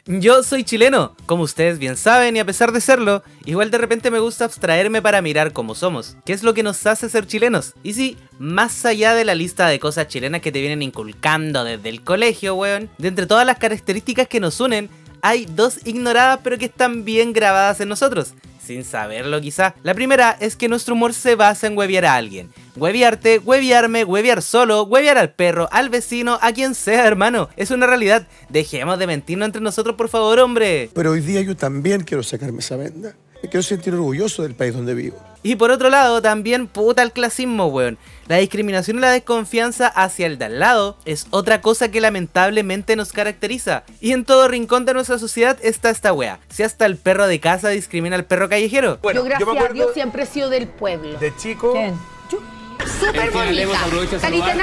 Yo soy chileno, como ustedes bien saben, y a pesar de serlo, igual de repente me gusta abstraerme para mirar cómo somos, qué es lo que nos hace ser chilenos. Y sí, más allá de la lista de cosas chilenas que te vienen inculcando desde el colegio, weón, de entre todas las características que nos unen, hay dos ignoradas pero que están bien grabadas en nosotros, sin saberlo quizá. La primera es que nuestro humor se basa en huevear a alguien. Hueviarte, hueviarme, hueviar solo, hueviar al perro, al vecino, a quien sea, hermano. Es una realidad. Dejemos de mentirnos entre nosotros, por favor, hombre. Pero hoy día yo también quiero sacarme esa venda. Me quiero sentir orgulloso del país donde vivo. Y por otro lado, también puta el clasismo, weón. La discriminación y la desconfianza hacia el de al lado es otra cosa que lamentablemente nos caracteriza. Y en todo rincón de nuestra sociedad está esta wea. Si hasta el perro de casa discrimina al perro callejero. Bueno, yo gracias a Dios siempre he sido del pueblo. De chico... ¿Quién? Yo. Súper bonita.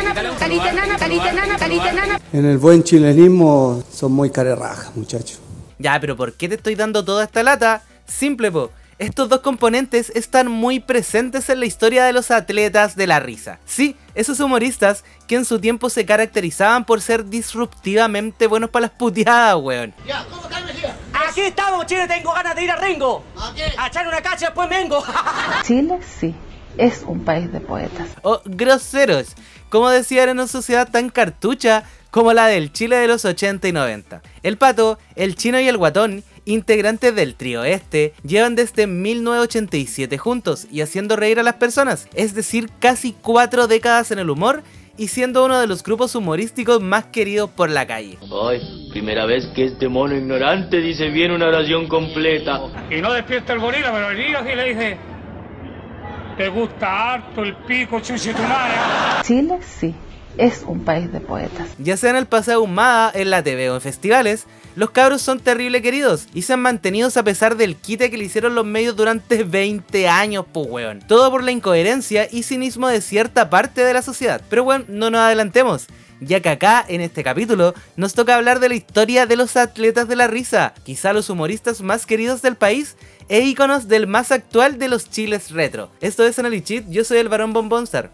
Calitenana. En el buen chilenismo son muy carerrajas, muchachos. Ya, pero ¿por qué te estoy dando toda esta lata? Simple, po. Estos dos componentes están muy presentes en la historia de los atletas de la risa. Sí, esos humoristas que en su tiempo se caracterizaban por ser disruptivamente buenos para las puteadas, weón. Ya, ¿cómo está, Mejía? Aquí estamos, Chile, tengo ganas de ir a Ringo. ¿A qué? A echar una cacha y después vengo. Chile, sí, es un país de poetas. O groseros, como decían en una sociedad tan cartucha como la del Chile de los 80 y 90. El Pato, el Chino y el Guatón, integrantes del trío este, llevan desde 1987 juntos y haciendo reír a las personas, es decir, casi 4 décadas en el humor y siendo uno de los grupos humorísticos más queridos por la calle. Ay, primera vez que este mono ignorante dice bien una oración completa. Y no despierta el gorila, pero el gorila que le dice: ¿te gusta harto el pico, chuchitumare? Chile, sí, es un país de poetas. Ya sea en el Paseo Humada, en la TV o en festivales, los cabros son terrible queridos y se han mantenido a pesar del quite que le hicieron los medios durante 20 años, pues weón. Todo por la incoherencia y cinismo de cierta parte de la sociedad. Pero bueno, no nos adelantemos, ya que acá, en este capítulo, nos toca hablar de la historia de los atletas de la risa, quizá los humoristas más queridos del país e íconos del más actual de los chiles retro. Esto es Analichit, yo soy el Barón Bombonstar.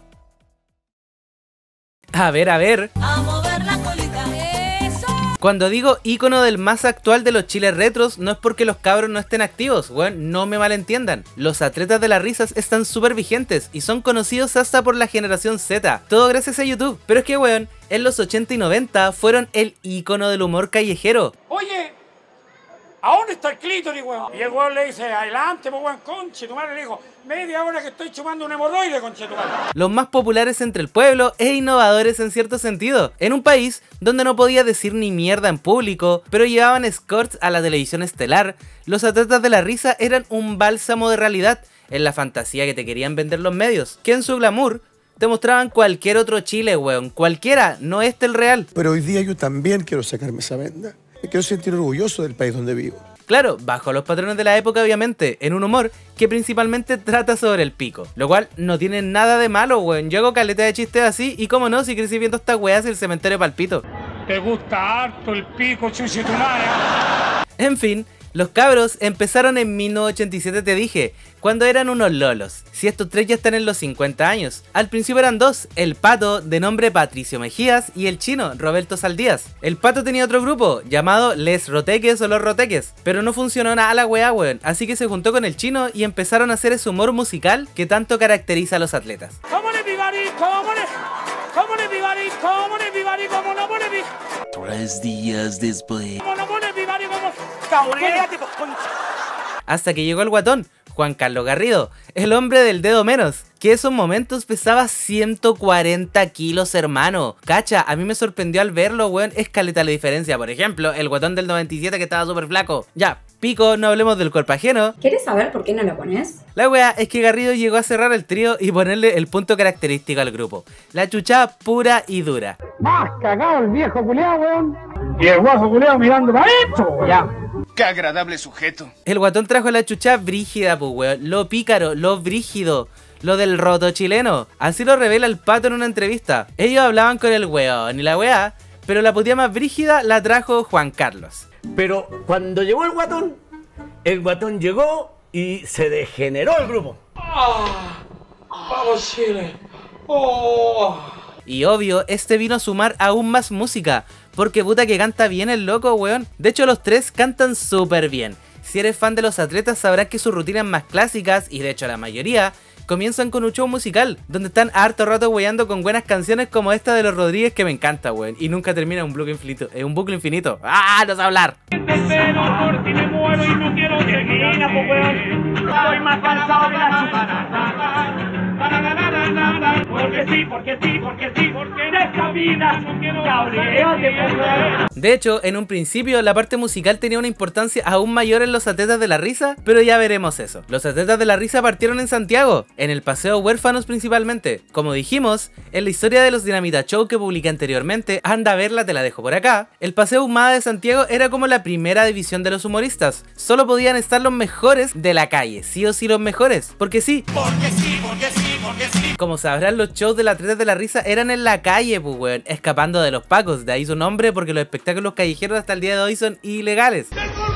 A ver. A mover la colita. Eso. Cuando digo ícono del más actual de los chiles retros, no es porque los cabros no estén activos, weón, no me malentiendan. Los atletas de las risas están súper vigentes y son conocidos hasta por la generación Z, todo gracias a YouTube. Pero es que, weón, en los 80 y 90 fueron el ícono del humor callejero. Oye, ¿a dónde está el clítoris, weón? Y el weón le dice: adelante, pues weón, conche, tu madre. Le dijo: media hora que estoy chupando un hemorroide, conche, tu madre. Los más populares entre el pueblo e innovadores en cierto sentido. En un país donde no podía decir ni mierda en público, pero llevaban escorts a la televisión estelar, los atletas de la risa eran un bálsamo de realidad en la fantasía que te querían vender los medios, que en su glamour te mostraban cualquier otro Chile, weón, cualquiera, no este el real. Pero hoy día yo también quiero sacarme esa venda. Me quiero sentir orgulloso del país donde vivo. Claro, bajo los patrones de la época obviamente, en un humor que principalmente trata sobre el pico, lo cual no tiene nada de malo, weón. Yo hago caleta de chistes así y cómo no, si crecí viendo estas weas y el cementerio palpito. ¿Te gusta harto el pico, chuchitumare? En fin, los cabros empezaron en 1987, te dije, cuando eran unos lolos. Si estos tres ya están en los 50 años. Al principio eran dos, el Pato, de nombre Patricio Mejías, y el Chino, Roberto Saldías. El Pato tenía otro grupo, llamado Les Roteques o Los Roteques, pero no funcionó nada la weá, weón, así que se juntó con el Chino y empezaron a hacer ese humor musical que tanto caracteriza a los atletas. 3 días después. Hasta que llegó el guatón, Juan Carlos Garrido, el hombre del dedo menos, que en esos momentos pesaba 140 kilos, hermano. Cacha, a mí me sorprendió al verlo, weón, es caleta la diferencia. Por ejemplo, el guatón del 97 que estaba súper flaco. Ya, pico, no hablemos del cuerpo ajeno. ¿Quieres saber por qué no lo pones? La wea es que Garrido llegó a cerrar el trío y ponerle el punto característico al grupo. La chuchada pura y dura. Más cagado el viejo culiao, weón. Y el guajo culiao mirando para esto, ya. ¡Qué agradable sujeto! El guatón trajo la chucha brígida, pues weón, lo pícaro, lo brígido, lo del roto chileno. Así lo revela el Pato en una entrevista. Ellos hablaban con el weón y la weá, pero la putía más brígida la trajo Juan Carlos. Pero cuando llegó el guatón llegó y se degeneró el grupo. ¡Vamos, Chile! ¡Oh! Y obvio, este vino a sumar aún más música, porque puta que canta bien el loco, weón. De hecho los tres cantan súper bien. Si eres fan de los atletas sabrás que sus rutinas más clásicas, y de hecho la mayoría, comienzan con un show musical, donde están harto rato weyando con buenas canciones como esta de los Rodríguez que me encanta, weón. Y nunca termina un bucle infinito. ¡Ah! ¡No sé hablar! Estoy más cansado de la porque de esta vida De hecho, en un principio la parte musical tenía una importancia aún mayor en los Atletas de la Risa, pero ya veremos eso. Los Atletas de la Risa partieron en Santiago, en el Paseo Huérfanos principalmente. Como dijimos, en la historia de los Dinamita Show que publiqué anteriormente, anda a verla, te la dejo por acá, el Paseo Ahumada de Santiago era como la primera división de los humoristas. Solo podían estar los mejores de la calle, sí o sí los mejores, porque sí. Como sabrán, los shows de los Atletas de la Risa eran en la calle, pues weón, escapando de los pacos, de ahí su nombre porque los espectáculos callejeros hasta el día de hoy son ilegales.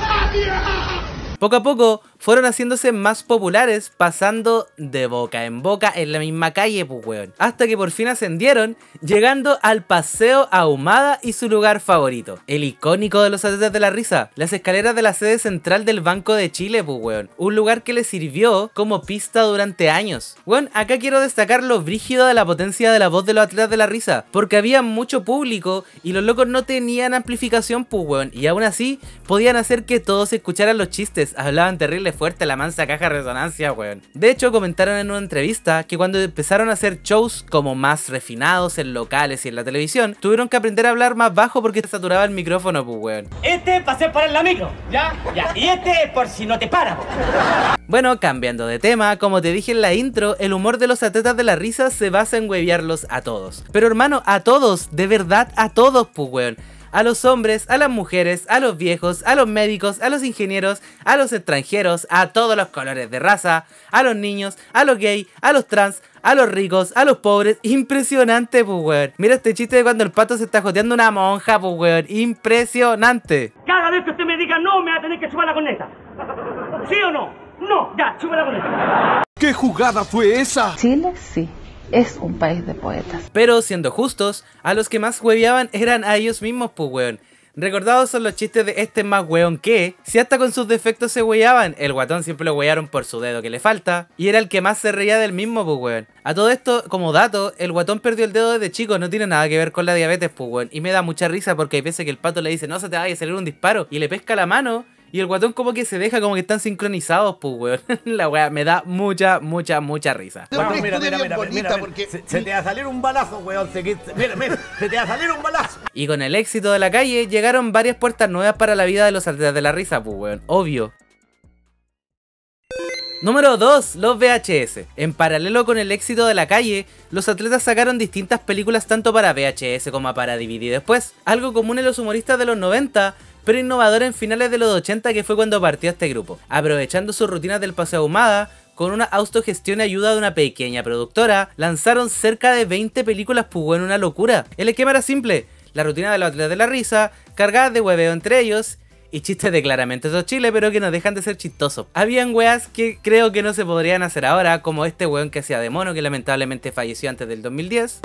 Poco a poco fueron haciéndose más populares, pasando de boca en boca en la misma calle, pues weón, hasta que por fin ascendieron, llegando al Paseo Ahumada y su lugar favorito, el icónico de los Atletas de la Risa, las escaleras de la sede central del Banco de Chile, pues weón, un lugar que les sirvió como pista durante años. Weón, acá quiero destacar lo brígido de la potencia de la voz de los Atletas de la Risa, porque había mucho público y los locos no tenían amplificación, pues weón, y aún así podían hacer que todos escucharan los chistes, hablaban terrible fuerte, la mansa caja de resonancia, weón. De hecho, comentaron en una entrevista que cuando empezaron a hacer shows como más refinados en locales y en la televisión, tuvieron que aprender a hablar más bajo porque saturaba el micrófono, pues weón. Este pasé por la micro, ¿ya? Y este por si no te para. Bueno, cambiando de tema, como te dije en la intro, el humor de los Atletas de la Risa se basa en huevearlos a todos. Pero hermano, a todos, de verdad a todos, pues weón. A los hombres, a las mujeres, a los viejos, a los médicos, a los ingenieros, a los extranjeros, a todos los colores de raza, a los niños, a los gays, a los trans, a los ricos, a los pobres. Impresionante, pues weón. Mira este chiste de cuando el pato se está joteando una monja, pues weón. Impresionante. Cada vez que usted me diga no, me va a tener que chupar la corneta. ¿Sí o no? No, ya, chupa la corneta. ¿Qué jugada fue esa? Chile sí, es un país de poetas. Pero siendo justos, a los que más hueveaban eran a ellos mismos, pues weón. Recordados son los chistes de este más weón que, si hasta con sus defectos se hueaban, el guatón siempre lo huearon por su dedo que le falta, y era el que más se reía del mismo, pues weón. A todo esto, como dato, el guatón perdió el dedo desde chico, no tiene nada que ver con la diabetes, pues weón. Y me da mucha risa porque hay veces que el pato le dice, no se te vaya a salir un disparo, y le pesca la mano, y el guatón como que se deja, como que están sincronizados, pues weón. La weá me da mucha risa. Guatón, mira, se te va a salir un balazo, weón. Mira, se te va a salir un balazo. Y con el éxito de la calle, llegaron varias puertas nuevas para la vida de los Atletas de la Risa, pues weón, obvio. Número 2, los VHS. En paralelo con el éxito de la calle, los atletas sacaron distintas películas tanto para VHS como para DVD después. Algo común en los humoristas de los 90, pero innovador en finales de los 80, que fue cuando partió este grupo. Aprovechando sus rutinas del Paseo Ahumada, con una autogestión y ayuda de una pequeña productora, lanzaron cerca de 20 películas, pues bueno, una locura. El esquema era simple, la rutina de los Atletas de la Risa, cargadas de hueveo entre ellos, y chistes de claramente esos chiles, pero que no dejan de ser chistosos. Habían weas que creo que no se podrían hacer ahora, como este weón que hacía de mono, que lamentablemente falleció antes del 2010.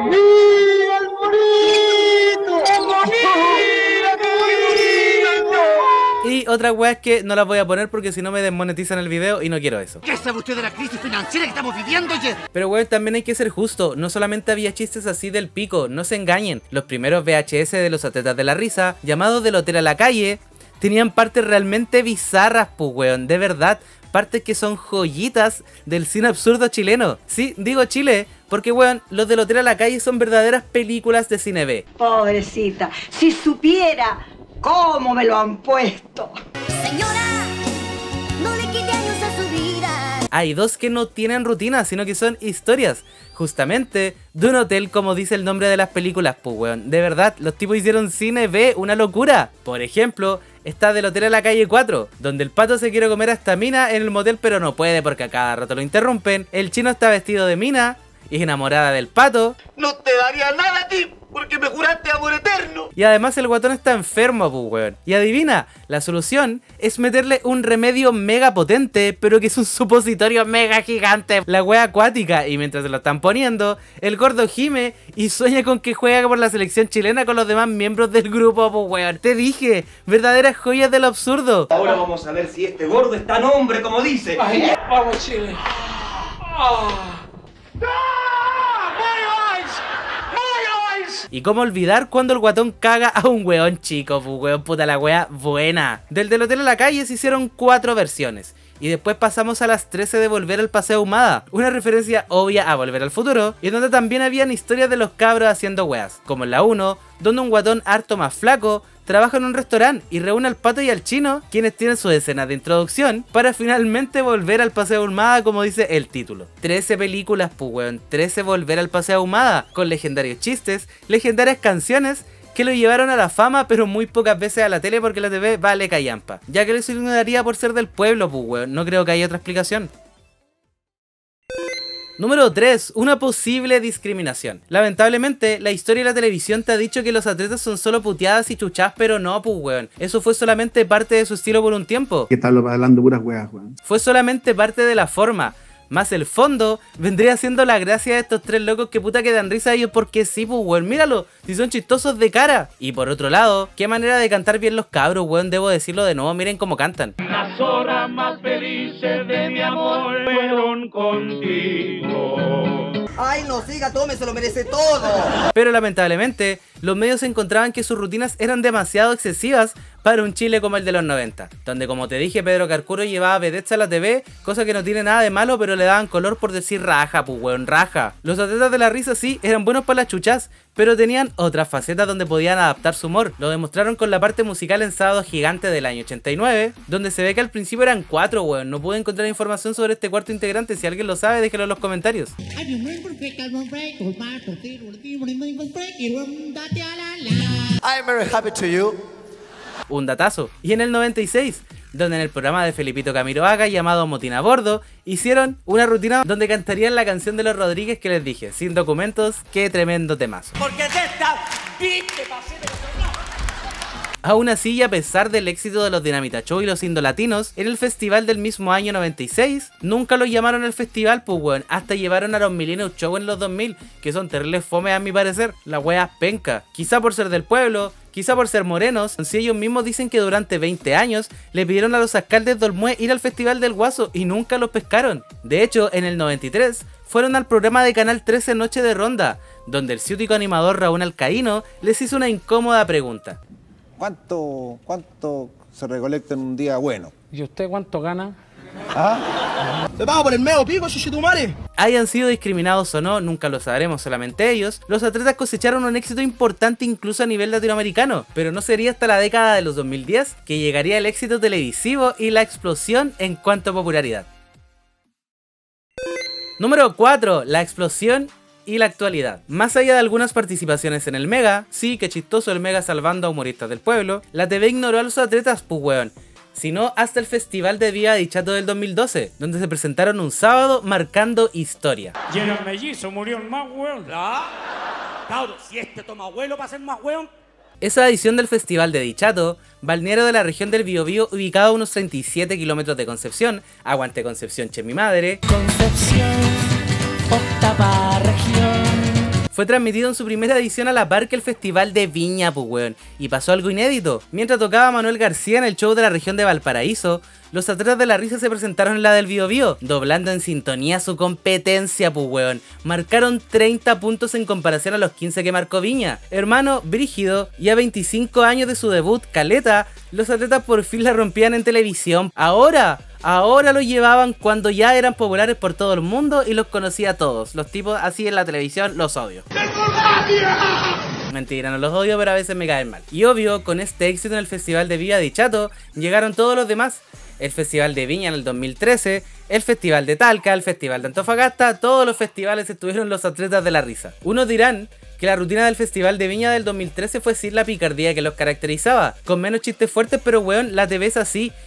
Y otras weas que no las voy a poner porque si no me desmonetizan el video y no quiero eso. ¿Qué sabe usted de la crisis financiera que estamos viviendo, oye? Pero weón, también hay que ser justo, no solamente había chistes así del pico, no se engañen. Los primeros VHS de los Atletas de la Risa, llamados Del Hotel a la Calle, tenían partes realmente bizarras, pues weón, de verdad. Partes que son joyitas del cine absurdo chileno. Sí, digo Chile, porque weón, los Del Hotel a la Calle son verdaderas películas de cine B. Pobrecita, si supiera cómo me lo han puesto. Señora, no le quite años a su vida. Hay dos que no tienen rutina, sino que son historias, justamente, de un hotel, como dice el nombre de las películas, pues weón. De verdad, los tipos hicieron cine B, una locura. Por ejemplo, está Del Hotel a la Calle 4, donde el pato se quiere comer a esta mina en el motel, pero no puede porque a cada rato lo interrumpen. El chino está vestido de mina, y enamorada del pato. No te daría nada a ti, porque me juraste amor eterno. Y además el guatón está enfermo, pues weón. Y adivina, la solución es meterle un remedio mega potente, pero que es un supositorio mega gigante, la wea acuática. Y mientras se lo están poniendo, el gordo gime y sueña con que juega por la selección chilena con los demás miembros del grupo, pues weón. Te dije, verdaderas joyas de lo absurdo. Ahora vamos a ver si este gordo es tan hombre como dice. Ay, vamos Chile. Y cómo olvidar cuando el guatón caga a un weón chico, pues weón, puta la wea buena. Del hotel a la calle se hicieron 4 versiones. Y después pasamos a las 13 de Volver al Paseo Ahumada, una referencia obvia a Volver al Futuro, y donde también habían historias de los cabros haciendo weas, como en la 1, donde un guatón harto más flaco trabaja en un restaurante y reúne al pato y al chino, quienes tienen su escena de introducción, para finalmente volver al Paseo Ahumada, como dice el título. 13 películas, pues weón, 13 Volver al Paseo Ahumada, con legendarios chistes, legendarias canciones, que lo llevaron a la fama, pero muy pocas veces a la tele porque la TV vale callampa. Ya que lo ignoraría por ser del pueblo, pues weón, no creo que haya otra explicación. Número 3. Una posible discriminación. Lamentablemente, la historia de la televisión te ha dicho que los atletas son solo puteadas y chuchás, pero no, pues weón. Eso fue solamente parte de su estilo por un tiempo. ¿Qué tal hablando puras weas, weón? Fue solamente parte de la forma. Más el fondo vendría siendo la gracia de estos 3 locos que puta que dan risa a ellos porque sí, pues weón, míralo, si son chistosos de cara. Y por otro lado, qué manera de cantar bien los cabros, weón, debo decirlo de nuevo, miren cómo cantan. Las horas más felices de mi amor fueron contigo. Ay, no siga, tome, se lo merece todo. Pero lamentablemente, los medios encontraban que sus rutinas eran demasiado excesivas para un Chile como el de los 90, donde como te dije, Pedro Carcuro llevaba vedettes a la TV, cosa que no tiene nada de malo, pero le daban color por decir raja, pues weón, raja. Los atletas de la risa sí, eran buenos para las chuchas, pero tenían otras facetas donde podían adaptar su humor. Lo demostraron con la parte musical en Sábado Gigante del año 89, donde se ve que al principio eran 4, weón. No pude encontrar información sobre este cuarto integrante, si alguien lo sabe, déjelo en los comentarios. I'm very happy to you. Un datazo. Y en el 96, donde en el programa de Felipito Camiroaga llamado Motín a Bordo, hicieron una rutina donde cantarían la canción de los Rodríguez que les dije, sin documentos, qué tremendo temazo. Porque te está viste, Aún así, y a pesar del éxito de los Dinamita Show y los Indolatinos, en el festival del mismo año 96, nunca los llamaron al festival, pues weón, hasta llevaron a los Millennium Show en los 2000, que son terribles fome a mi parecer, la wea penca, quizá por ser del pueblo, quizá por ser morenos, si ellos mismos dicen que durante 20 años le pidieron a los alcaldes de Olmué ir al festival del Guaso y nunca los pescaron. De hecho, en el 93, fueron al programa de Canal 13 Noche de Ronda, donde el ciútico animador Raúl Alcaíno les hizo una incómoda pregunta. ¿Cuánto se recolecta en un día bueno? ¿Y usted cuánto gana? ¿Ah? ¡Te pago por el medio pico, chuchetumare! Hayan sido discriminados o no, nunca lo sabremos, solamente ellos. Los atletas cosecharon un éxito importante incluso a nivel latinoamericano, pero no sería hasta la década de los 2010 que llegaría el éxito televisivo y la explosión en cuanto a popularidad. Número 4. La explosión y la actualidad. Más allá de algunas participaciones en el Mega, sí, que chistoso el Mega salvando a humoristas del pueblo, la TV ignoró a los atletas, pues weón, sino hasta el Festival de Viva de Chato del 2012, donde se presentaron un sábado marcando historia. Y el mellizo murió el más weón. Cabro, si este toma vuelo para ser más weón. Esa edición del Festival de Dichato, balneario de la región del Biobío, ubicado a unos 37 kilómetros de Concepción, aguante Concepción, che mi madre, Concepción, octava región. Fue transmitido en su primera edición a la par que el Festival de Viña, pues weón, y pasó algo inédito. Mientras tocaba Manuel García en el show de la región de Valparaíso, los atletas de la risa se presentaron en la del Biobío, doblando en sintonía su competencia, pues weón. Marcaron 30 puntos en comparación a los 15 que marcó Viña. Hermano, brígido, y a 25 años de su debut, caleta, los atletas por fin la rompían en televisión. Ahora los llevaban cuando ya eran populares por todo el mundo y los conocía a todos. Los tipos así en la televisión los odio. Mentira, no los odio, pero a veces me caen mal. Y obvio, con este éxito en el Festival de Viña de Chato, llegaron todos los demás. El Festival de Viña en el 2013, el Festival de Talca, el Festival de Antofagasta, todos los festivales estuvieron los atletas de la risa. Unos dirán que la rutina del Festival de Viña del 2013 fue sin la picardía que los caracterizaba, con menos chistes fuertes, pero weón, la TV es así.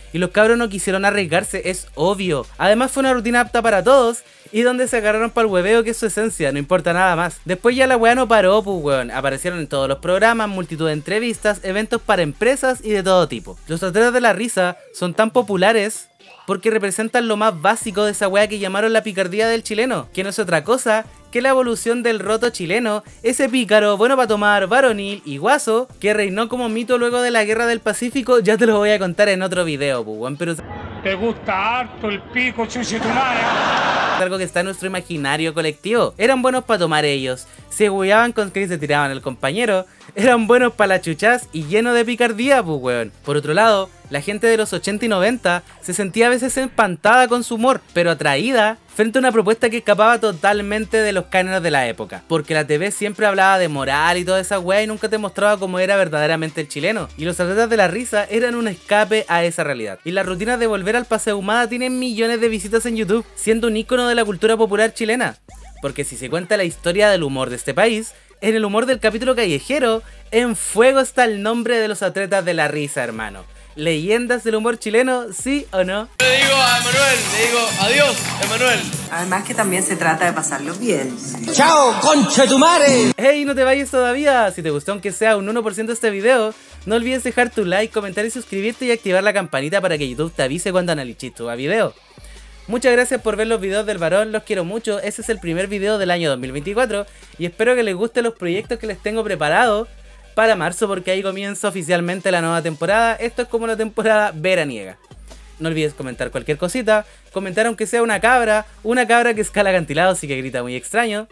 y los cabros no quisieron arriesgarse, es obvio. Además fue una rutina apta para todos y donde se agarraron para el hueveo, que es su esencia, no importa nada más. Después ya la weá no paró, pues weón, aparecieron en todos los programas, multitud de entrevistas, eventos para empresas y de todo tipo. Los atletas de la risa son tan populares porque representan lo más básico de esa weá que llamaron la picardía del chileno, que no es otra cosa que la evolución del roto chileno, ese pícaro, bueno para tomar, varonil y guaso, que reinó como mito luego de la Guerra del Pacífico. Ya te lo voy a contar en otro video, pues weón, pero... Te gusta harto el pico, chuchitumare. Algo que está en nuestro imaginario colectivo. Eran buenos para tomar ellos, se hueaban con que se tiraban el compañero, eran buenos para las chuchas y lleno de picardía, pues weón. Por otro lado, la gente de los 80 y 90 se sentía a veces espantada con su humor, pero atraída frente a una propuesta que escapaba totalmente de los cánones de la época, porque la TV siempre hablaba de moral y toda esa weá y nunca te mostraba cómo era verdaderamente el chileno, y los atletas de la risa eran un escape a esa realidad. Y las rutinas de volver al Paseo Humada tienen millones de visitas en YouTube, siendo un ícono de la cultura popular chilena, porque si se cuenta la historia del humor de este país, en el humor del capítulo callejero, en fuego está el nombre de los atletas de la risa, hermano. ¿Leyendas del humor chileno, sí o no? Le digo a Emanuel, le digo adiós, Emanuel. Además que también se trata de pasarlo bien. ¡Chao, conchetumare! ¡Hey, no te vayas todavía! Si te gustó aunque sea un 1% este video, no olvides dejar tu like, comentar y suscribirte y activar la campanita para que YouTube te avise cuando Analichis suba video. Muchas gracias por ver los videos del varón, los quiero mucho. Ese es el primer video del año 2024 y espero que les gusten los proyectos que les tengo preparados para marzo, porque ahí comienza oficialmente la nueva temporada. Esto es como una temporada veraniega. No olvides comentar cualquier cosita, comentar aunque sea una cabra que escala acantilados y que grita muy extraño.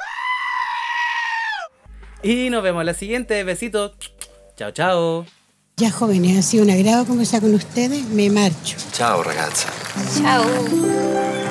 Y nos vemos en la siguiente, besitos, chao chao. Ya jóvenes, ha sido un agrado conversar con ustedes, me marcho. Ciao ragazza. Chao.